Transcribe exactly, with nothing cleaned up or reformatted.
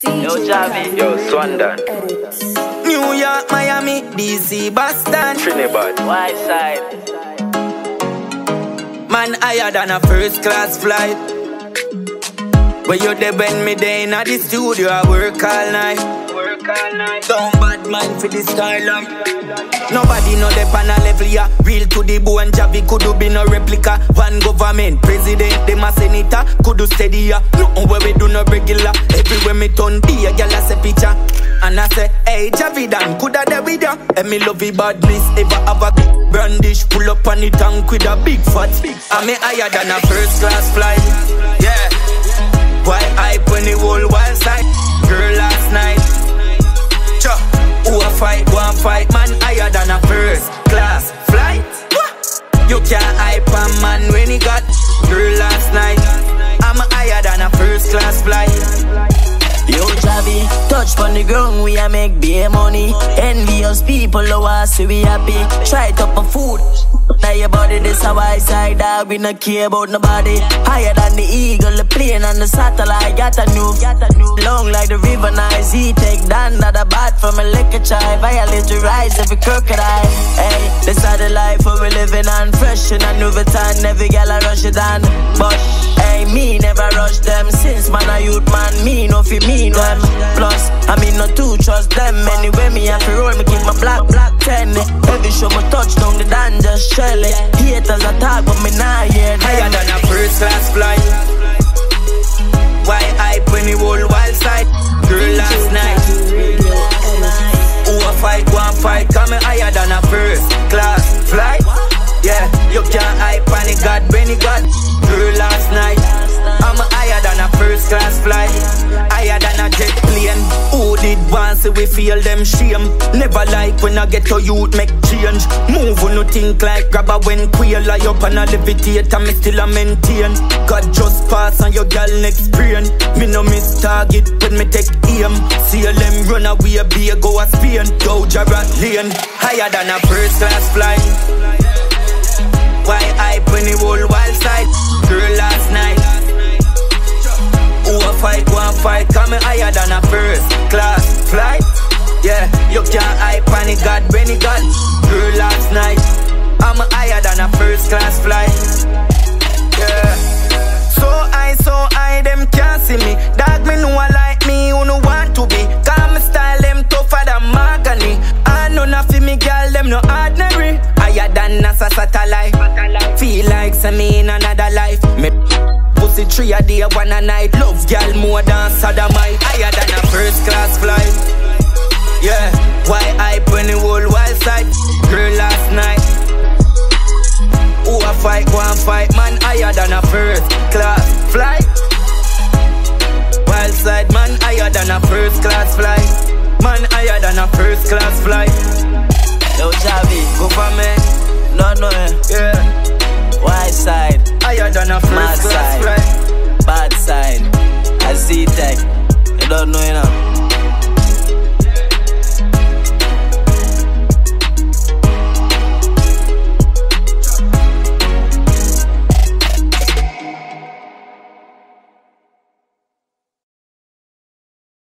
Yo, Javi. Yo, Swandon. New York, Miami, D C, Boston, Trinidad. White side. Man higher than a first class flight. Where you there when me day in the studio, I work all night. Work all night. Don't bad man for the skyline. Nobody know the pan a level, yeah. Real to the bone, Javi could be no replica. One government, president, them a senator, could do steady, yeah. Nothing where we do no regular. Everywhere me turn, be a gal a say picture. And I say, hey, Javi Dan, coulda there with ya? And me love the badness, ever have a brandish, pull up on the tank with a big fat. I'm me higher than a first class flight, yeah. Why hype when the whole wild side? Girl last night, cha, who a fight, one fight, man higher than a first class flight. You can't hype a man when he got girl last night. I'm higher than a first class flight. Yo, Javi, touch on the ground, we a make beer money. Envious people, oh, I see we happy. Try it up on food. Now your body, this a white side dog, we not care about nobody. Higher than the eagle, the plane and the satellite. Got a new, got a new. Long like the river nice, he take down not a bat from a liquor chai. Violate the rise every crocodile. Hey, this is the life where we living on. Fresh in a new time, every gal I rush it on. But, hey, me never rush them. Since man a youth man, me no fi me them. Plus, I mean no to trust them. Anyway, me have to roll, me keep my black, black ten. Every show me touch down the dan just shell it. Haters attack, but me nah hear them. Higher than a first class flight. Why hype when the whole wild side? Girl last night, who a fight, one fight, coming higher than a first class flight. Yeah, you can't hype on the God when he got girl last night. I'm higher than a first class flight, higher than a jet plane. Who did once we feel them shame? Never like when I get to youth make change. Move on no think like grabber when queer. Lie up and I levitate and me still a maintain. God just pass on your gal next brain. Me no miss target when me take aim. See them run away, be a go a Spain. Yo, Jarrah Lane, higher than a first class flight. Why hype when the whole wild side? Girl last night, who a fight, one fight, coming higher than a first class flight. Yeah, you can't hype on the God when he got girl last night. I'm higher than a first class flight. Yeah, so high, so high, them can't see me. Dog me know I like me, who no want to be. Cause me style them tougher than mahogany. I know nothing me girl, them no ordinary. Higher than NASA satellite. Feel like some me in another life. Me pussy three a day, one a night. Love girl more than sodomite. Higher than a first class flight. Yeah, why hype when the whole wild side? Girl last night, who a fight, one fight, man higher than a first class flight. Wild side, man higher than a first class flight. Man higher than a first class flight. Yo, Javi, Government, no, no, yeah. white side, Higher than a first mad class side, flight. bad side, I Z-Tech. You don't know, you know.